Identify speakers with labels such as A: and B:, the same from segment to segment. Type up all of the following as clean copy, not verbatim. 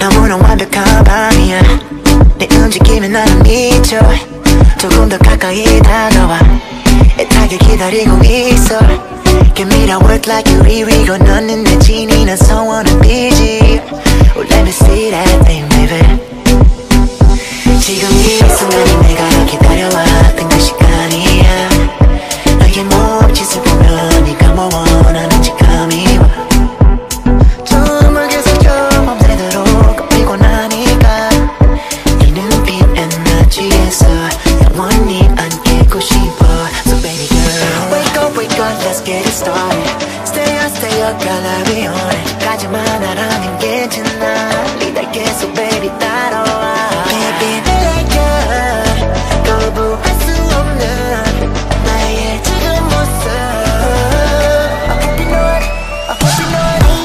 A: 너무나 완벽한 밤이야. 내 움직임에 나는 미쳐. 조금 더 가까이 다가와 애타게 기다리고 있어. Give me that work like you 리위고 너는 내 진이 난 소원은 삐지. Oh, let me see that thing, baby. 지금 이 순간이 내가 기다려왔던 그 시간이야. 너의 몸짓을 보면 네가 뭐 원하는지 감이 와. 정말 계속 좀 맘대로 꺾이고 나니까 네 눈빛에 나 취해서 영원히 안기고 싶어. So baby girl, wake up, let's get it started. Stay up, girl, I'll be on it. 까지만 알아면 괜찮아. 기다릴게, so baby 따라와. Baby 내가 거부할 수 없는 나의 지금 모습. I hope you know it, I hope you know it.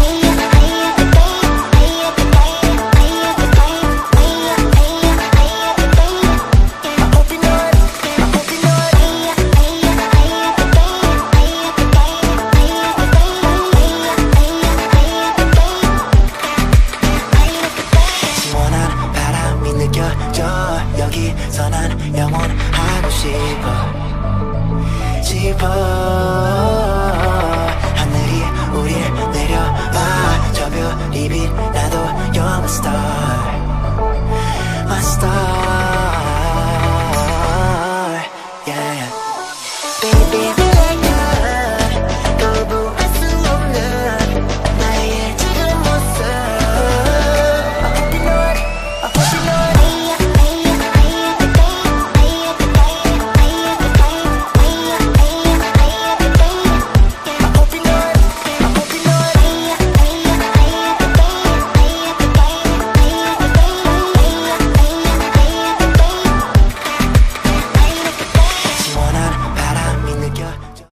A: 시원한 바람이 느껴져. 여기서 난 영원하고 싶어. 하늘이 우릴 내려봐. 저 별이 빛나도 You're my star.